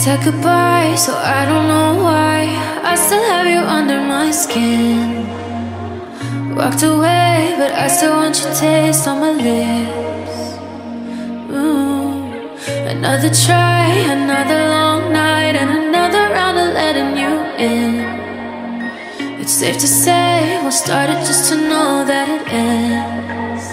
said goodbye, so I don't know why I still have you under my skin. Walked away, but I still want your taste on my lips. Another try, another long night, and another round of letting you in. It's safe to say we'll start it just to know that it ends.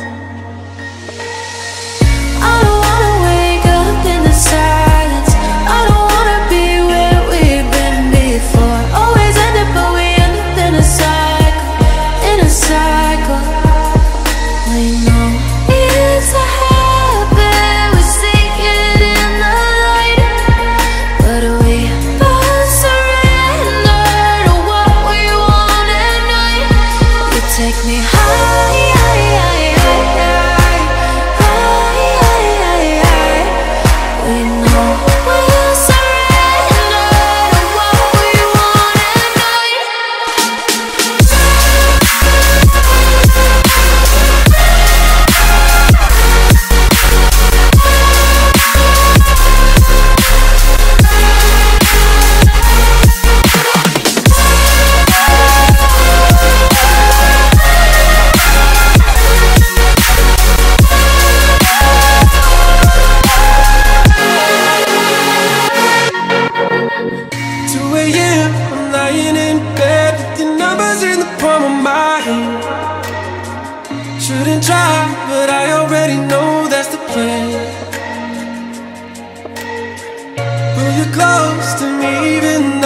I don't wanna wake up in the silence. I don't wanna be where we've been before. Always end it, but we end up in a cycle, in a cycle. We know it's a habit, we seek it in the light, but we both surrender to what we want at night. You take me high, high, high, high, high, high, high, high. We know we'll surrender to what we want at night. I'm lying in bed with your numbers in the palm of my hand. Shouldn't try, but I already know that's the plan. Pull you close to me even